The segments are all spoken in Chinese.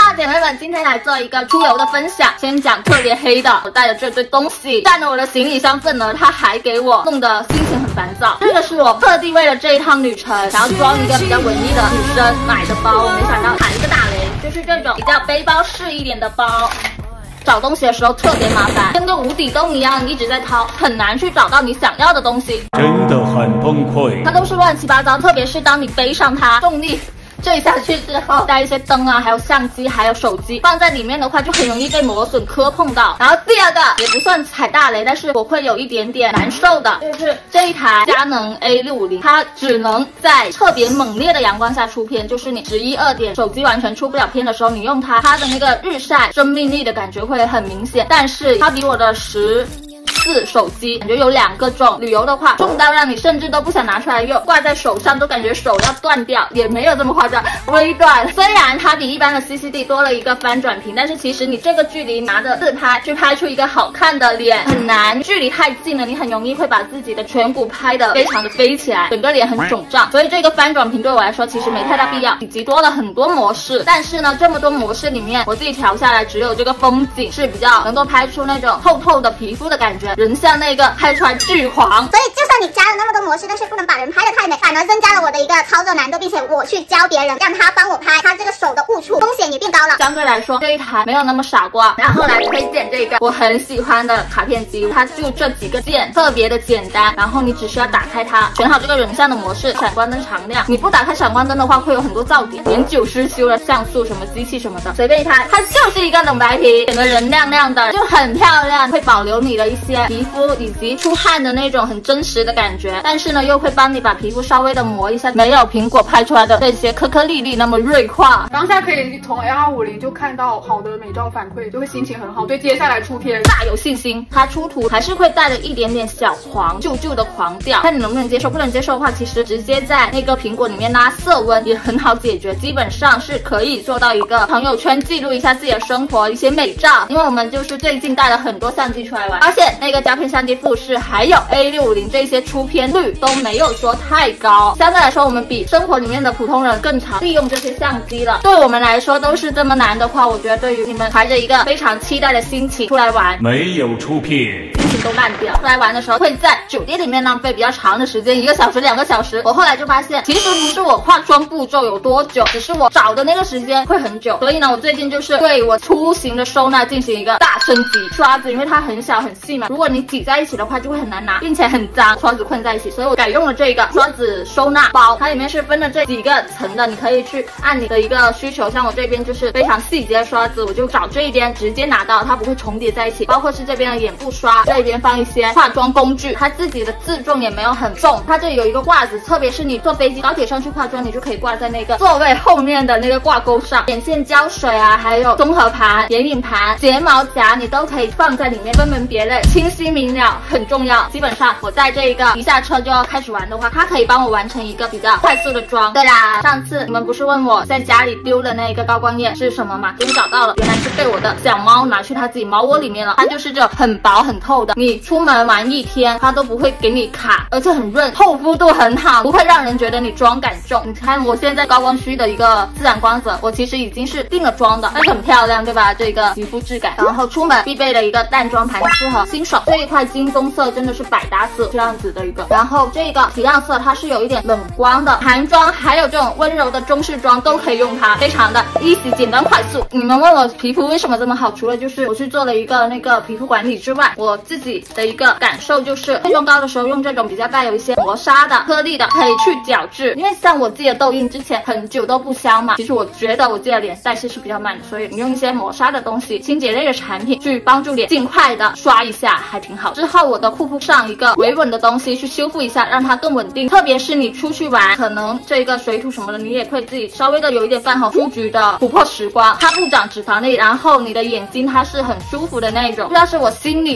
姐妹们，今天来做一个出游的分享。先讲特别黑的，我带着这堆东西占着我的行李箱份额，它还给我弄得心情很烦躁。这个是我特地为了这一趟旅程，想要装一个比较文艺的女生买的包，没想到踩一个大雷，就是这种比较背包式一点的包。找东西的时候特别麻烦，跟个无底洞一样，一直在掏，很难去找到你想要的东西， 真的很崩溃。 它都是乱七八糟，特别是当你背上它，重力坠下去之后，带一些灯啊，还有相机，还有手机放在里面的话，就很容易被磨损磕碰到。然后第二个也不算踩大雷，但是我会有一点点难受的，就是这一台佳能 A650，它只能在特别猛烈的阳光下出片，就是你11、2点手机完全出不了片的时候，你用它的那个日晒生命力的感觉会很明显，但是它比我的14手机感觉有2个重，旅游的话重到让你甚至都不想拿出来用，挂在手上都感觉手要断掉，也没有这么夸张，微断。虽然它比一般的 CCD 多了一个翻转屏，但是其实你这个距离拿着自拍去拍出一个好看的脸很难，距离太近了，你很容易会把自己的颧骨拍得非常的飞起来，整个脸很肿胀。所以这个翻转屏对我来说其实没太大必要，以及多了很多模式。但是呢，这么多模式里面，我自己调下来只有这个风景是比较能够拍出那种透透的皮肤的感觉，人像那个拍出来巨黄。 所以就算你加了那么多模式，但是不能把人拍得太美，反而增加了我的一个操作难度，并且我去教别人让他帮我拍，他这个手的误触风险也变高了。 相对来说这一台没有那么傻瓜。然后来推荐这个我很喜欢的卡片机，它就这几个键，特别的简单，然后你只需要打开它，选好这个人像的模式，闪光灯常亮。你不打开闪光灯的话，会有很多噪点，年久失修了像素什么机器什么的，随便一拍，它就是一个冷白屏，整个人亮亮的，就很漂亮，会保留你的一些皮肤以及出汗的那种很真实的感觉，但是呢又会帮你把皮肤稍微的磨一下，没有苹果拍出来的这些颗颗粒粒那么锐化。 当下可以从 A250 就看到好的美照反馈，就会心情很好，对接下来出片大有信心。它出图还是会带着一点点小黄，旧旧的黄调，看你能不能接受。不能接受的话，其实直接在那个苹果里面拉色温也很好解决，基本上是可以做到一个朋友圈记录一下自己的生活，一些美照。因为我们就是最近带了很多相机出来玩，发现那个胶片相机富士还有 A650 这些出片率都没有说太高，相对来说我们比生活里面的普通人更常利用这些相机了。对我们来说都是这么难的话，我觉得对于你们怀着一个非常期待的心情出来玩， 没有出片， 心情都烂掉。出来玩的时候会在酒店里面浪费比较长的时间，1个小时、2个小时。我后来就发现，其实不是我化妆步骤有多久，只是我找的那个时间会很久。所以呢，我最近就是对我出行的收纳进行一个大升级。刷子因为它很小很细嘛，如果你挤在一起的话就会很难拿，并且很脏，刷子困在一起，所以我改用了这个刷子收纳包，它里面是分了这几个层的，你可以去按你的一个需求，像我这边就是非常细节刷子，我就找这一边直接拿到，它不会重叠在一起。包括是这边的眼部刷，这边放一些化妆工具，它自己的自重也没有很重，它这里有一个挂子，特别是你坐飞机、高铁上去化妆，你就可以挂在那个座位后面的那个挂钩上。眼线胶水啊，还有综合盘、眼影盘、睫毛夹，你都可以放在里面，分门别类，清晰明了，很重要。基本上我在这一个一下车就要开始玩的话，它可以帮我完成一个比较快速的妆。对啦，上次你们不是问我在家里丢的那个高光液是什么吗？终于找到了，原来是被我的小猫拿去它自己猫窝里面了。它就是这种很薄很透的，你出门玩1天它都不会给你卡，而且很润，透肤度很好，不会让人觉得你妆感重。你看我现在高光区的一个自然光泽，我其实已经是定了妆的，但是很漂亮，对吧？这个皮肤质感。然后出门必备的一个淡妆盘，适合新手。这一块金棕色真的是百搭色，这样子的一个。然后这个提亮色它是有一点冷光的，韩妆还有这种温柔的中式妆都可以用它，非常的easy，简单快速。你们问我皮肤为什么这么好，除了就是我去做了一个那个皮肤管理之外，我自己的一个感受就是卸妆膏的时候用这种比较带有一些磨砂的颗粒的，可以去角质。因为像我自己的痘印之前很久都不消嘛，其实我觉得我自己的脸代谢是比较慢的，所以你用一些磨砂的东西、清洁类的产品去帮助脸尽快的刷一下还挺好。之后我的护肤上一个维稳的东西去修复一下，让它更稳定。特别是你出去玩，可能这个水土什么的，你也会自己稍微的有一点泛红、出局的琥珀时光，它不长脂肪粒，然后你的眼睛它是很舒服的那种。不知道是我心里感觉还是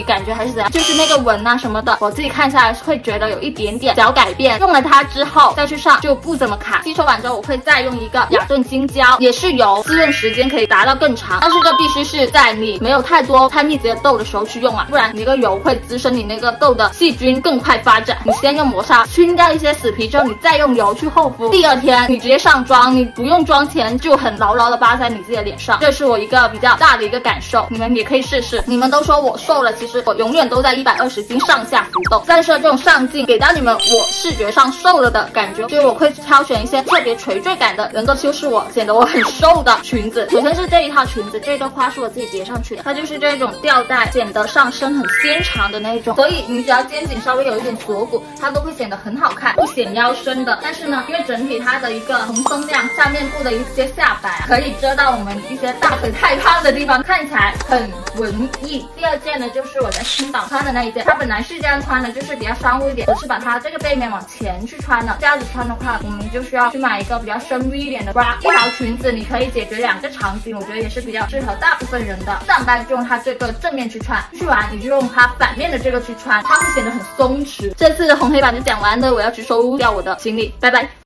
size 啊，就是那个纹啊什么的，我自己看下来会觉得有一点点小改变。用了它之后再去上就不怎么卡。吸收完之后我会再用一个雅顿精胶，也是油，滋润时间可以达到更长，但是这必须是在你没有太多太密集的痘的时候去用啊，不然你那个油会滋生你那个痘的细菌更快发展。你先用磨砂清掉一些死皮之后，你再用油去厚敷，第二天你直接上妆，你不用妆前就很牢牢的扒在你自己的脸上，这是我一个比较大的一个感受，你们也可以试试。你们都说我瘦了，其实我永远都在120斤上下浮动，但是这种上镜给到你们我视觉上瘦了的感觉，所以我会挑选一些特别垂坠感的，能够修饰我显得我很瘦的裙子。首先是这一套裙子，这个花是我自己叠上去的，它就是这种吊带，显得上身很纤长的那种，所以你只要肩颈稍微有一点锁骨，它都会显得很好看，不显腰身的。但是呢，因为整体它的一个蓬松量，下面部的一些下摆可以遮到我们一些大腿太胖的地方，看起来很文艺。第二件呢，就是我在青岛穿的那一件，它本来是这样穿的，就是比较商务一点，我是把它这个背面往前去穿的。这样子穿的话，我们就需要去买一个比较深 V 一点的 bra。一条裙子你可以解决2个场景，我觉得也是比较适合大部分人的。上班就用它这个正面去穿，去完你就用它反面的这个去穿，它会显得很松弛。这次的红黑版就讲完了，我要去收掉我的行李，拜拜。